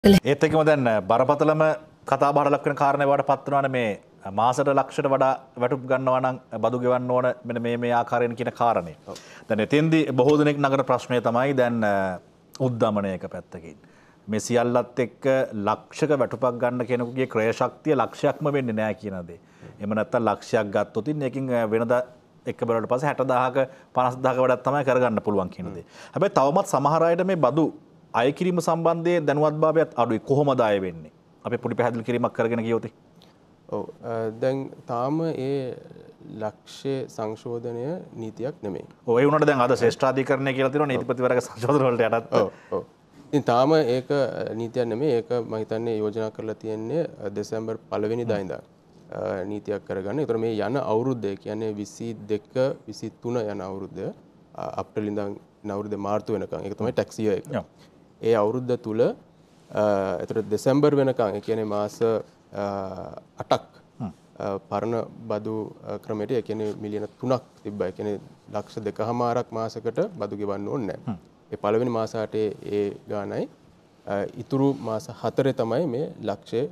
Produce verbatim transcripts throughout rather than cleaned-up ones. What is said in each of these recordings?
ඒත් එක්කම දැන් බරපතලම කතා බහට ලක් වෙන කාරණේ වට පත් වෙනවානේ මේ මාසෙට ලක්ෂයට වඩා වැටුප් ගන්නවා නම් බදු ගෙවන්න ඕන මෙන්න මේ මේ ආකාරයෙන් කියන කාරණේ. දැන් එතෙන්දී බොහෝ දෙනෙක් නගන ප්‍රශ්නය තමයි දැන් උද්දමනයක පැත්තකින්. මේ සියල්ලත් එක්ක ලක්ෂක වැටුපක් ගන්න කෙනෙකුගේ ක්‍රය ශක්තිය ලක්ෂයක්ම වෙන්නේ නැහැ කියන දේ. එහෙම නැත්නම් ලක්ෂයක් ගත්තොත් ඉතින් ඒකින් වෙනදා එක බලවට පස්සේ හැට දහයක පනස් දහයක වඩා තමයි කරගන්න පුළුවන් කියන දේ. හැබැයි තවමත් සමහර අයට මේ බදු අය කිරීම සම්බන්ධයෙන් දැනුවත්භාවයත් අඩුයි. කොහොමද අය වෙන්නේ? අපි පොඩි පැහැදිලි කිරීමක් කරගෙන ගියොත්. ඔව් දැන් තාම ඒ ලක්ෂ්‍ය සංශෝධනය නීතියක් නෙමෙයි. ඔව් ඒ වුණාට දැන් අද ශ්‍රේෂ්ඨාධිකරණය කියලා තියෙනවා නීතිපතිවරයාගේ සංශෝධන වලට යටත්. ඔව් ඔව්. ඉතින් තාම ඒක නීතියක් නෙමෙයි. ඒක මම හිතන්නේ යෝජනා කරලා තියෙන්නේ දෙසැම්බර් පළවෙනිදා ඉඳන් නීතියක් කරගන්න. ඒතර මේ යන අවුරුද්ද කියන්නේ විසි දෙක විසි තුන යන අවුරුද්ද අප්‍රේල් ඉඳන් අවුරුද්ද මාර්තු වෙනකන්. ඒක තමයි ටැක්ස් ඉයර් එක. ඒ අවුරුද්ද තුල ඒතර දෙසැම්බර් වෙනකන් ඒ කියන්නේ මාස අටක් පරණ බදු ක්‍රමයට ඒ කියන්නේ මිලියන තුනක් තිබ්බා. ඒ කියන්නේ ලක්ෂ දෙකමාරක් මාසකට බදු ගෙවන්න ඕනේ නැහැ. ඒ පළවෙනි මාස අටේ ඒ ගානයි ඉතුරු මාස හතරේ තමයි මේ ලක්ෂය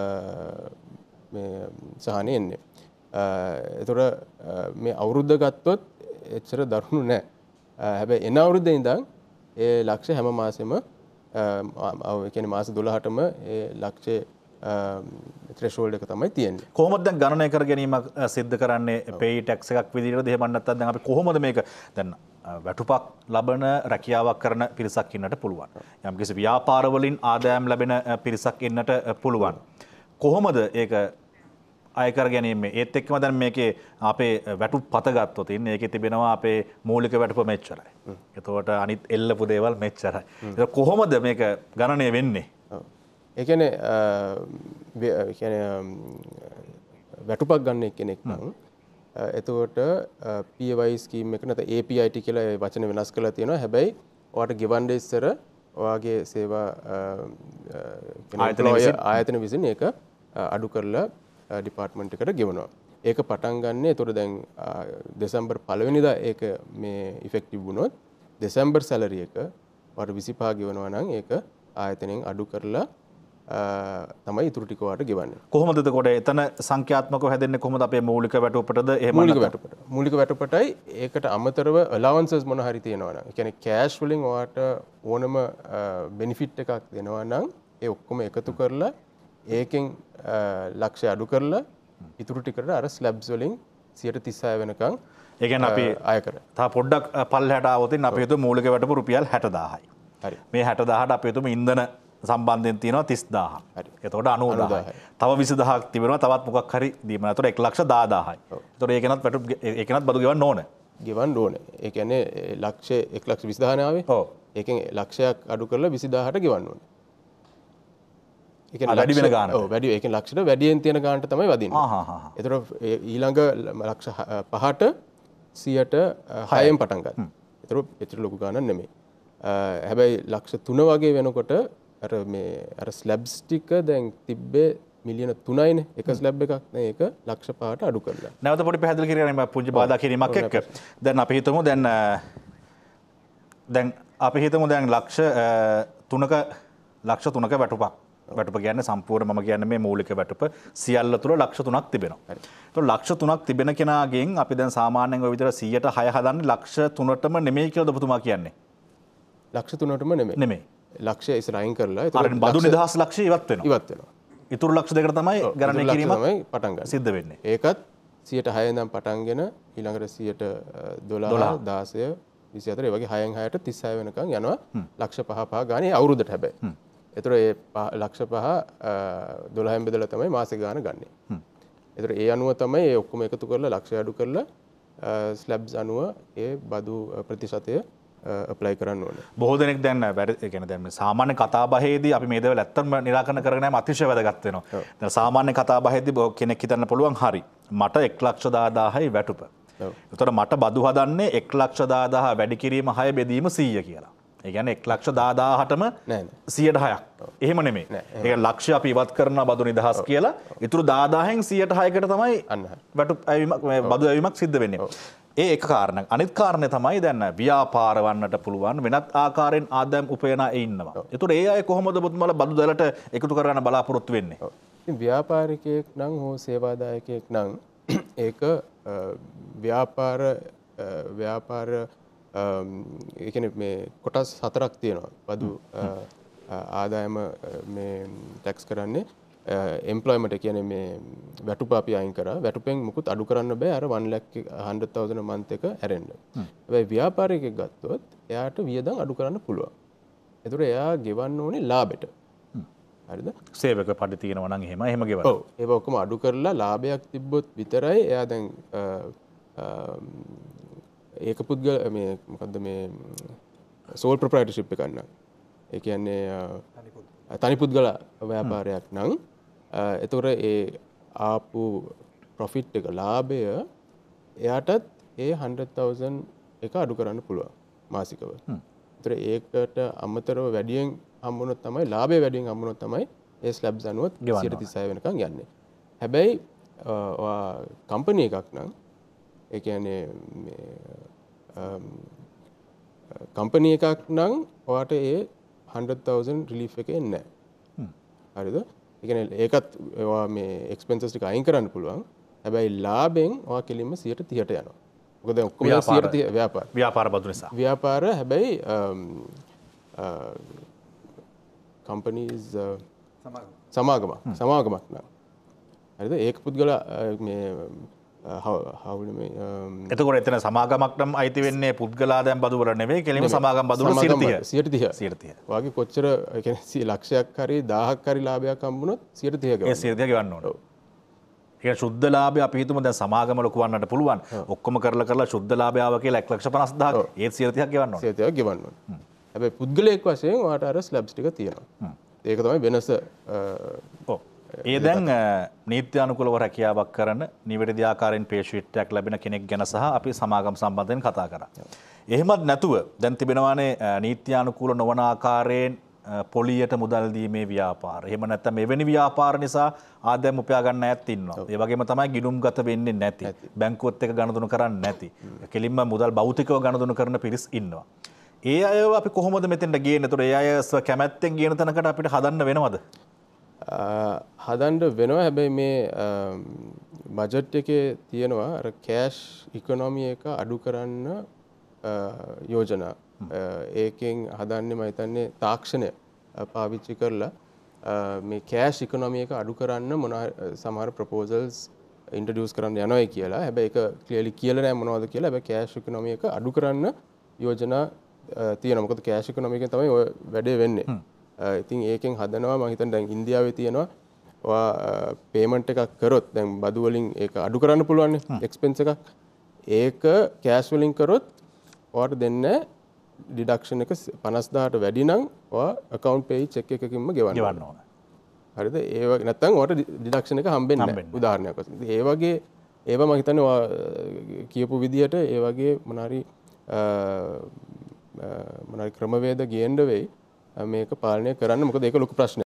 මේ සහනෙ එන්නේ. ඒතර මේ අවුරුද්ද ගත්තොත් එච්චර දරුණු නැහැ. හැබැයි එන අවුරුද්දේ ඉඳන් ඒ ලක්ෂය හැම මාසෙම ඒ කියන්නේ මාස දොළහටම ඒ ලක්ෂයේ threshold එක තමයි තියෙන්නේ. කොහොමද දැන් ගණනය කර ගැනීමක් සිද්ධ කරන්නේ pay tax එකක් විදිහටද එහෙම නැත්නම් දැන් අපි කොහොමද මේක දැන් වැටුපක් ලබන රැකියාවක් කරන පිරිසක් ඉන්නට පුළුවන්. යම්කිසි ව්‍යාපාර වලින් ආදායම් ලැබෙන පිරිසක් ඉන්නට පුළුවන්. කොහොමද ඒක අය කර ගැනීම? ඒත් එක්කම දැන් මේකේ අපේ වැටුප් පත ගත්තොත් ඉන්නේ ඒකේ තිබෙනවා අපේ මූලික වැටුප මෙච්චරයි. එතකොට අනිත් එල්ලපු දේවල් මෙච්චරයි. ඒක කොහොමද මේක ගණනය වෙන්නේ? ඒ කියන්නේ ඒ කියන්නේ වැටුපක් ගන්න කෙනෙක් නම් එතකොට P A Y ස්කීම් එක නැත්නම් A P I T කියලා ඒ වචන වෙනස් කරලා තියෙනවා. හැබැයි ඔයාට ගෙවන්න ඉස්සර ඔයාගේ සේවා ආයතන විසින් ඒක අඩු කරලා ඩිපාර්ට්මන්ට් එකට ගෙවනවා. ඒක පටන් ගන්න. ඒතකොට දැන් දෙසැම්බර් පළවෙනිදා ඒක මේ ඉෆෙක්ටිව් වුණොත් දෙසැම්බර් සැලරි එක ඔයාට විසිපහ ගෙවනවා නම් ඒක ආයතනයෙන් අඩු කරලා තමයි ඉතුරු ටික වාට ගෙවන්නේ. කොහොමද එතකොට එතන සංඛ්‍යාත්මකව හැදෙන්නේ කොහොමද අපේ මූලික වැටුපටද එහෙම මූලික වැටුපට. මූලික වැටුපටයි ඒකට අමතරව allowances මොන හරි තියෙනවා නම්. ඒ කියන්නේ cash වලින් ඔයාට ඕනම benefit එකක් දෙනවා නම් ඒ ඔක්කොම එකතු කරලා ඒකෙන් ලක්ෂය අඩු කරලා ඉතුරු ටිකට අර ස්ලැබ්ස් වලින් සියයට තිස් හය වෙනකන් ඒ කියන්නේ අපි අය කරා. තා පොඩ්ඩක් පල්ලෙහාට ආවොත් අපි හිතුව මූලික වැටුප රුපියල් හැට දහයයි. හරි. මේ හැට දහයට අපි හිතුව ඉන්ධන සම්බන්ධයෙන් තියෙනවා තිස් දාහක්. හරි. එතකොට අනූ දාහයි. තව විසි දහයක් තිබෙනවා තවත් මොකක් හරි දීමන. එතකොට එක ලක්ෂ දාදාහයි. එතකොට ඒකනත් වැටුප් ඒකනත් බදු ගෙවන්න ඕන. ගෙවන්න ඕනේ. ඒ කියන්නේ ලක්ෂ එක ලක්ෂ විසි දහනේ ආවේ. ඔව්. ඒකෙන් ලක්ෂයක් අඩු කරලා විසි දහයට ගෙවන්න ඕනේ. ඒ කියන්නේ වැඩි වෙන ගානට. ඔව් වැඩි. ඒ කියන්නේ ලක්ෂයට වැඩියෙන් තියෙන ගානට තමයි වදින්නේ. ආ හා හා. එතකොට ඊළඟ ලක්ෂ පහට සියයට හයෙන් පටන් ගන්නවා. එතකොට එච්චර ලොකු ගානක් නෙමෙයි. හැබැයි ලක්ෂ තුන වගේ වෙනකොට අර මේ අර ස්ලැබ්ස් ටික දැන් තිබ්බේ මිලියන තුනයිනේ එක ස්ලැබ් එකක්. දැන් ඒක ලක්ෂ පහට අඩු කරලා. නැවත පොඩි පැහැදිලි කිරීමක් පුංචි බාධා කිරීමක් එක්ක. දැන් අපි හිතමු දැන් දැන් අපි හිතමු දැන් ලක්ෂ තුනක ලක්ෂ තුනක වැටුපක්. වැටුප කියන්නේ සම්පූර්ණ මම කියන්නේ මේ මූලික වැටුප සියල්ල තුල ලක්ෂ තුනක් තිබෙනවා. ඒතකොට ලක්ෂ තුනක් තිබෙන කෙනාගෙන් අපි දැන් සාමාන්‍යයෙන් ඔය විතර සියයට හය හදන්නේ ලක්ෂ තුනටම නෙමෙයි කියලාද ඔබතුමා කියන්නේ? ලක්ෂ තුනටම නෙමෙයි. නෙමෙයි. ලක්ෂය ඉස්සර අයින් කරලා ඒතකොට බදු නිදහස් ලක්ෂය ඉවත් වෙනවා. ඉවත් වෙනවා. ඉතුරු ලක්ෂ දෙකට තමයි ගණනය කිරීමක් තමයි පටන් ගන්න. සිද්ධ වෙන්නේ. ඒකත් සියයට හය ඉඳන් පටන්ගෙන ඊළඟට සියයට දොළහ දාසය විසි හතර ඒ වගේ හයෙන් හයට තිස් හය වෙනකන් යනවා. ලක්ෂ පහ පහ ගානේ අවුරුද්දට හැබැයි. ඒතර ඒ ලක්ෂ පහ දොළහෙන් බෙදලා තමයි මාසික ගාන ගන්නෙ. ඒතර ඒ අනුව තමයි ඒ ඔක්කොම එකතු කරලා ලක්ෂය අඩු කරලා ස්ලැබ්ස් අනුව ඒ බදු ප්‍රතිශතය apply කරන්න ඕනේ. බොහෝ දෙනෙක් දැන් වැඩ ඒ කියන්නේ දැන් මේ සාමාන්‍ය කතා බහේදී අපි මේ දේවල් ඇත්තම නිරාකරණය කරගෙන යෑම අතිශය වැදගත් වෙනවා. දැන් සාමාන්‍ය කතා බහේදී කෙනෙක් හිතන්න පුළුවන් හරි මට එක ලක්ෂ දාදාහයි වැටුප. ඒතකොට මට බදු හදන්නේ එක ලක්ෂ දාදාහ වැඩි කිරීම හය බෙදීම සීය කියලා. ඒ කියන්නේ එක ලක්ෂ දාදාහටම සියයට හයක්. එහෙම නෙමෙයි. ඒක ලක්ෂය අපි ඉවත් කරන බදු නිදහස් කියලා. ඊටු දාදාහෙන් සියයට හයකට තමයි වැටුප් අයවීමක් බදු අයවීමක් සිද්ධ වෙන්නේ. ඒ එක කාරණයක්. අනිත් කාරණේ තමයි දැන් ව්‍යාපාර වන්නට පුළුවන් වෙනත් ආකාරයෙන් ආදායම් උපයන ඒ ඉන්නවා. ඒතකොට ඒ අය කොහොමද මුතුමලා බදු දැලට එකතු කරගන්න බලාපොරොත්තු වෙන්නේ? ඉතින් ව්‍යාපාරිකයෙක් නම් හෝ සේවාදායකයෙක් නම් ඒක ව්‍යාපාර ව්‍යාපාර ඒ කියන්නේ මේ කොටස් හතරක් තියෙනවා. බදු ආදායම මේ ටැක්ස් කරන්නේ එම්ප්ලොයිමන්ට් ඒ කියන්නේ මේ වැටුප අපි අයින් කරා. වැටුපෙන් මුකුත් අඩු කරන්න බෑ අර one lakh one hundred thousand a month එක ඇරෙන්න. හැබැයි ව්‍යාපාරිකයෙක් ගත්තොත් එයාට වියදම් අඩු කරන්න පුළුවන්. ඒතර එයා ගෙවන්න ඕනේ ලාභෙට. හරිද? සේවක පඩි තියෙනවා නම් එහෙම එහෙම ගෙවන්න. ඔව්. ඒක ඔක්කොම අඩු කරලා ලාභයක් තිබ්බොත් විතරයි එයා දැන් ඒක පුද්ගල මේ මොකද්ද මේ සෝල් ප්‍රොප්‍රයිටර්ෂිප් එක ගන්න. ඒ කියන්නේ තනි පුද්ගල ව්‍යාපාරයක් නම් එතකොට ඒ ආපු ප්‍රොෆිට් එක ලාභය එයාටත් ඒ one hundred thousand එක අඩු කරන්න පුළුවන් මාසිකව. ඒතර ඒකට අමතරව වැඩියෙන් හම්බුනොත් තමයි ලාභය වැඩියෙන් හම්බුනොත් තමයි ඒ ස්ලැබ්ස් අනුව one hundred thirty-six වෙනකන් යන්නේ. හැබැයි ඔයා කම්පැනි එකක් නම් ඒ කියන්නේ මේ කම්පැනි එකක් නම් ඔයාට ඒ one hundred thousand රිලීෆ් එක එන්නේ නැහැ. හරිද? ඒ කියන්නේ ඒකත් ඔයා මේ එක්ස්පෙන්සස් ටික අයින් කරන්න පුළුවන්. හැබැයි ලාභෙන් ඔයා කෙලින්ම one hundred thirty ට යනවා. මොකද දැන් ඔක්කොම one hundred thirty ව්‍යාපාර. ව්‍යාපාර බදු නිසා. ව්‍යාපාර හැබැයි කම්පනීස් සමාගමක් සමාගමක් නම් හරිද? ඒක පුද්ගල මේ හවුල මේ එතකොට එතන සමාගමක් නම් අයිති වෙන්නේ පුද්ගල ආදායම් බදු වල නෙවෙයි කෙලින්ම සමාගම් බදු වල one hundred thirty. one hundred thirty. වාගේ කොච්චර ඒ කියන්නේ ලක්ෂයක් හරි දහයක් හරි ලාභයක් හම්බුනොත් one hundred thirty ගන්න. ඒ one hundred thirty ගෙවන්න ඕනේ. ඒ ශුද්ධ ලාභය අපි හිතමු දැන් සමාගම ලොකු වන්නට පුළුවන්. ඔක්කොම කරලා කරලා ශුද්ධ ලාභය ආව කියලා one lakh fifty thousand ඒත් one hundred thirty ගෙවන්න ඕනේ. one hundred thirty ගෙවන්න ඕනේ. හැබැයි පුද්ගලයෙක් වශයෙන් ඔයාට අර ස්ලැබ්ස් ටික තියෙනවා. ඒක තමයි වෙනස. ඔව්. ඒ දැන් නීති අනුකූලව රැකියාවක් කරන නිවැරදි ආකාරයෙන් පේ ෂීට් එකක් ලැබෙන කෙනෙක් ගැන සහ අපි සමාගම් සම්බන්ධයෙන් කතා කරා. එහෙමත් නැතුව දැන් තිබෙනවානේ නීති අනුකූල නොවන ආකාරයෙන් පොලියට මුදල් දීමේ ව්‍යාපාර. එහෙම නැත්නම් මෙවැනි ව්‍යාපාර නිසා ආදායම් උපයා ගන්න අයත් ඉන්නවා. ඒ වගේම තමයි ගිණුම්ගත වෙන්නේ නැති. බැංකුවත් එක්ක ගනුදෙනු කරන්නේ නැති. කෙලින්ම මුදල් භෞතිකව ගනුදෙනු කරන පිරිස් ඉන්නවා. ඒ අයව අපි කොහොමද මෙතෙන්ට ගේන්නේ? ඒතකොට ඒ අය කැමැත්තෙන් ගේන තැනකට අපිට හදන්න වෙනවද? හදන්න වෙනවා. හැබැයි මේ බජට් එකේ තියෙනවා අර කෑෂ් ඉකොනොමි එක අඩු කරන්න යෝජනා. ඒකෙන් හදන්නේ මම හිතන්නේ තාක්ෂණය පාවිච්චි කරලා මේ කෑෂ් ඉකොනොමි එක අඩු කරන්න මොන සමහර ප්‍රොපෝසල්ස් ඉන්ට්‍රොඩියුස් කරන්න යනවායි කියලා. හැබැයි ඒක ක්ලියර්ලි කියලා නැහැ මොනවද කියලා. හැබැයි කෑෂ් ඉකොනොමි එක අඩු කරන්න යෝජනා තියෙනවා. මොකද කෑෂ් ඉකොනොමි එකෙන් තමයි ඔය වැඩේ වෙන්නේ. ඉතින් ඒකෙන් හදනවා මම හිතන්නේ දැන් ඉන්දියාවේ තියෙනවා ඔයා පේමන්ට් එකක් කරොත් දැන් බදු වලින් ඒක අඩු කරන්න පුළුවන් නේ එක්ස්පෙන්ස් එකක්. ඒක කෑෂ් වලින් කරොත් ඔයාට දෙන්නේ ඩිඩක්ෂන් එක fifty thousand ට වැඩි නම් ඔයා account pay check එකකින්ම ගෙවන්න ඕන. හරිද? ඒ වගේ නැත්නම් ඔයාට ඩිඩක්ෂන් එක හම්බෙන්නේ නැහැ. උදාහරණයක් වශයෙන්. ඒ වගේ ඒවා මම හිතන්නේ ඔයා කියපු විදිහට ඒ වගේ මොනාරි මොනාරි ක්‍රමවේද ගේන්න වෙයි මේක පාලනය කරන්න. මොකද ඒක ලොකු ප්‍රශ්නයක්.